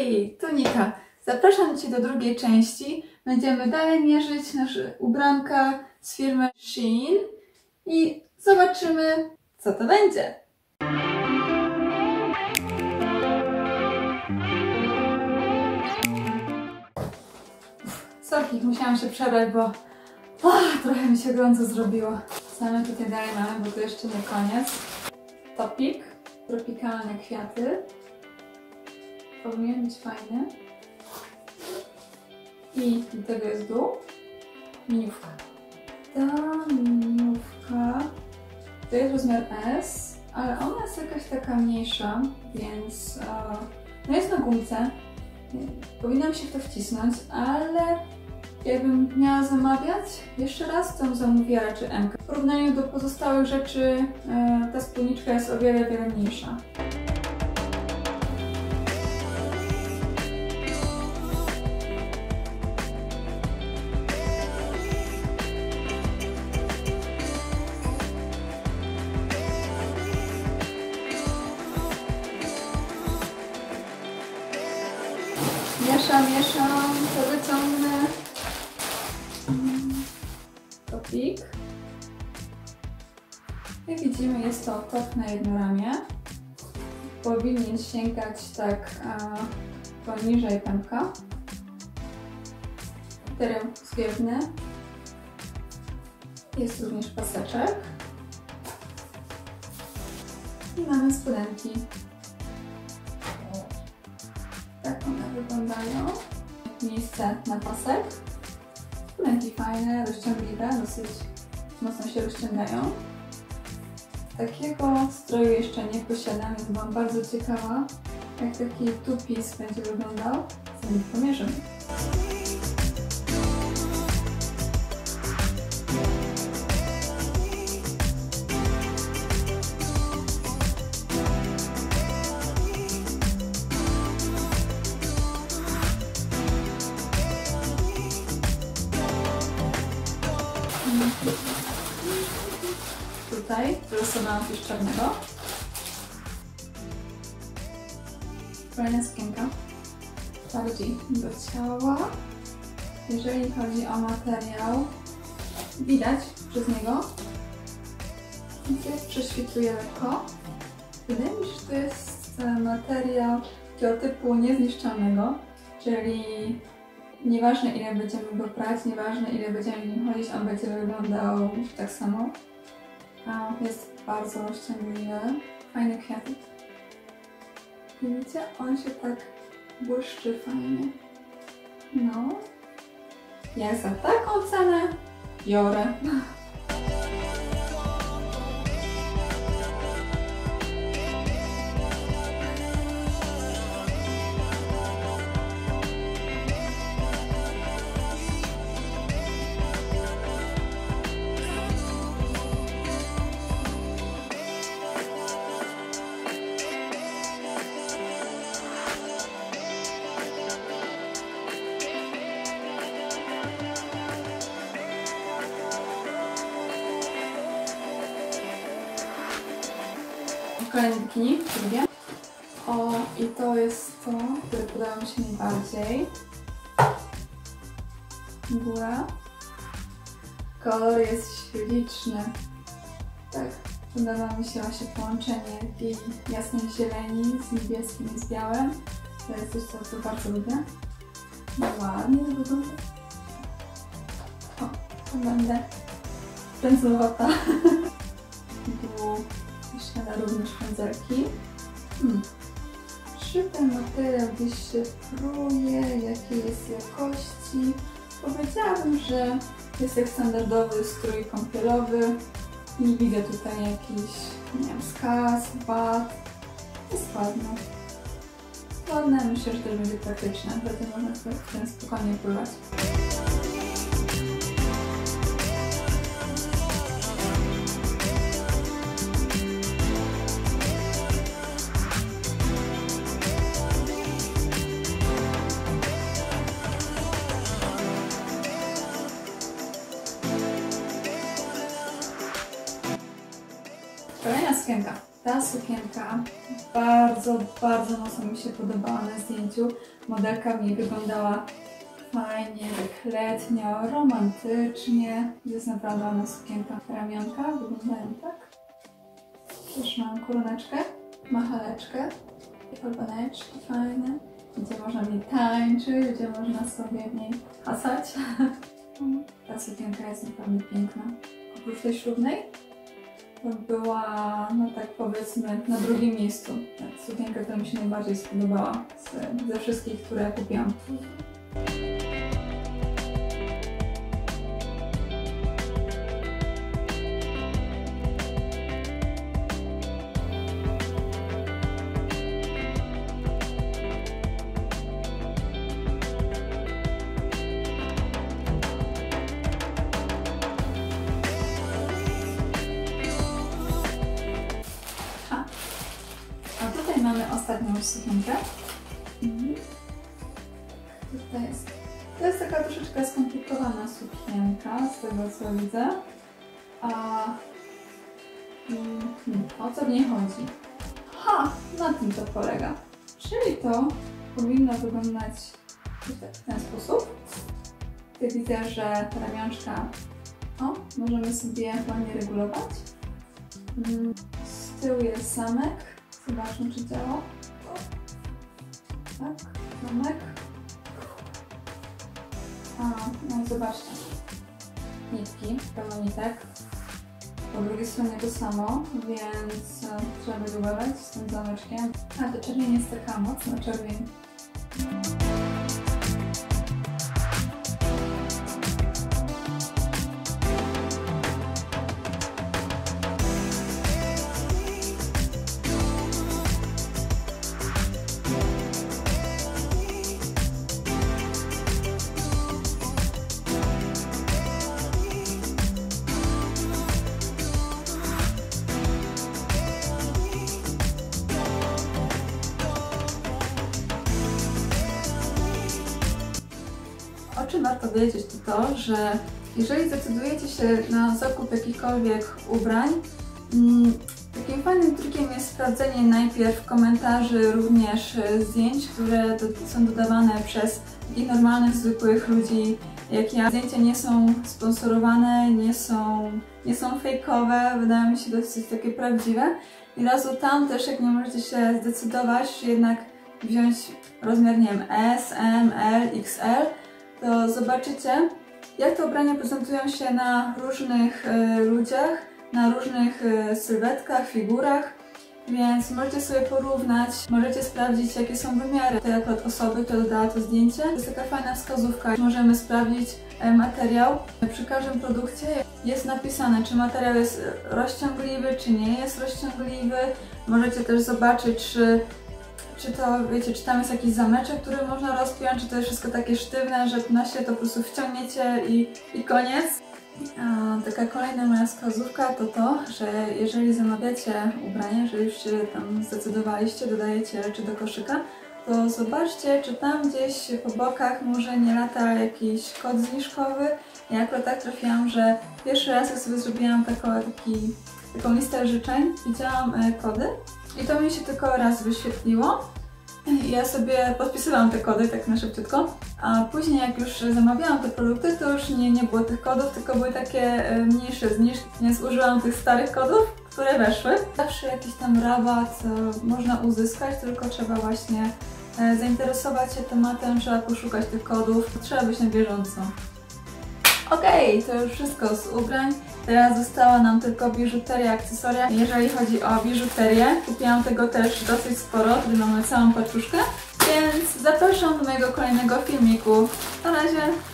Hej, tu Nika. Zapraszam Cię do drugiej części. Będziemy dalej mierzyć nasze ubranka z firmy Shein i zobaczymy, co to będzie. Sorki, musiałam się przebrać, bo trochę mi się gorąco zrobiło. Co my tutaj dalej mamy, bo to jeszcze nie koniec. Topik, tropikalne kwiaty. Powinien być fajny. I do tego jest dół. Miniówka. Ta miniówka to jest rozmiar S, ale ona jest jakaś taka mniejsza, więc no jest na gumce. Powinnam się w to wcisnąć, ale jakbym miała zamawiać jeszcze raz, to bym zamówiła raczej M. W porównaniu do pozostałych rzeczy ta spódniczka jest o wiele, wiele mniejsza. Mieszam, to wyciągnę topik. Jak widzimy, jest to top na jedno ramię. Powinien sięgać tak poniżej pępka. Teren zwiewny. Jest również paseczek. I mamy spodenki. Tak one wyglądają. Miejsce na pasek. Spodenki fajne, rozciągliwe, dosyć mocno się rozciągają. Takiego stroju jeszcze nie posiadam, więc byłam bardzo ciekawa, jak taki two-piece będzie wyglądał. Zanim pomierzymy. Tutaj wylosowałam coś czarnego. Kolejna sukienka. Bardziej do ciała. Jeżeli chodzi o materiał, widać przez niego, że prześwituje lekko. Wydaje mi się, że to jest materiał takiego typu niezniszczalnego, czyli nieważne ile będziemy go prać, nieważne ile będziemy w nim chodzić, on będzie wyglądał tak samo. Jest bardzo rozciągliwy, fajny kwiatek. Widzicie? On się tak błyszczy fajnie. No. Ja za taką cenę biorę. Kolejny bikini, drugie. O, i to jest to, które podoba mi się najbardziej. Góra. Kolor jest śliczny. Tak, podoba mi się właśnie połączenie tej jasnej zieleni z niebieskim i z białym. To jest coś, co bardzo lubię. No ładnie wygląda. O, to będę pędzlowata. Ślada również pędzelki. Czy ten materiał gdzieś się pruje, jakiej jest jakości? Powiedziałabym, że jest jak standardowy strój kąpielowy. Nie widzę tutaj jakiś, nie wiem, skaz, wad. Jest ładne. Ładne, myślę, że też będzie praktyczne, dlatego można sobie w ten spokojnie pływać. Kolejna sukienka. Ta sukienka bardzo, bardzo mocno mi się podobała na zdjęciu. Modelka w niej wyglądała fajnie, tak letnio, romantycznie. Jest naprawdę ładna sukienka. Ramionka wyglądają tak. Też mam koroneczkę, machaleczkę, falbaneczki fajne, gdzie można w niej tańczyć, gdzie można sobie w niej hasać. Ta sukienka jest naprawdę piękna. Oprócz tej ślubnej, to była, no tak powiedzmy, na drugim miejscu. Ta sukienka, która mi się najbardziej spodobała ze wszystkich, które kupiłam. A tutaj mamy ostatnią sukienkę. To jest taka troszeczkę skomplikowana sukienka, z tego co widzę. O co w niej chodzi? Na tym to polega. Czyli to powinno wyglądać w ten sposób. Tutaj widzę, że ramionczka możemy sobie ładnie regulować. Z tyłu jest zamek. Zobaczmy, czy działa. Tak, zamek. No i zobaczcie. Nitki, pełno nitek. Po drugiej stronie to samo, więc trzeba by uważać z tym zameczkiem. To czerwień jest taka mocno czerwień. O czym warto wiedzieć to, że jeżeli zdecydujecie się na zakup jakichkolwiek ubrań, takim fajnym trikiem jest sprawdzenie najpierw komentarzy również zdjęć, które są dodawane przez takich normalnych, zwykłych ludzi jak ja. Zdjęcia nie są sponsorowane, nie są fejkowe, wydają mi się dosyć takie prawdziwe. I razu tam też, jak nie możecie się zdecydować, jednak wziąć rozmiar, nie wiem, S, M, L, XL, to zobaczycie, jak te ubrania prezentują się na różnych ludziach, na różnych sylwetkach, figurach, więc możecie sobie porównać, możecie sprawdzić, jakie są wymiary tej akurat osoby, która dodała to zdjęcie. To jest taka fajna wskazówka, możemy sprawdzić materiał. Przy każdym produkcie jest napisane, czy materiał jest rozciągliwy, czy nie jest rozciągliwy. Możecie też zobaczyć, czy to, wiecie, czy tam jest jakiś zameczek, który można rozpiąć, czy to jest wszystko takie sztywne, że na się to po prostu wciągniecie i koniec. Taka kolejna moja wskazówka to, że jeżeli zamawiacie ubranie, że już się tam zdecydowaliście, dodajecie rzeczy do koszyka, to zobaczcie, czy tam gdzieś po bokach może nie lata jakiś kod zniżkowy. Ja akurat tak trafiłam, że pierwszy raz jak sobie zrobiłam taką listę życzeń, widziałam kody i to mi się tylko raz wyświetliło. Ja sobie podpisywałam te kody tak na szybciutko, a później jak już zamawiałam te produkty, to już nie było tych kodów, tylko były takie mniejsze zniżki, więc użyłam tych starych kodów, które weszły. Zawsze jakiś tam rabat można uzyskać, tylko trzeba właśnie zainteresować się tematem, trzeba poszukać tych kodów, trzeba być na bieżąco. Okej, to już wszystko z ubrań. Teraz została nam tylko biżuteria, akcesoria. Jeżeli chodzi o biżuterię, kupiłam tego też dosyć sporo, tutaj mamy całą paczuszkę, więc zapraszam do mojego kolejnego filmiku. Na razie!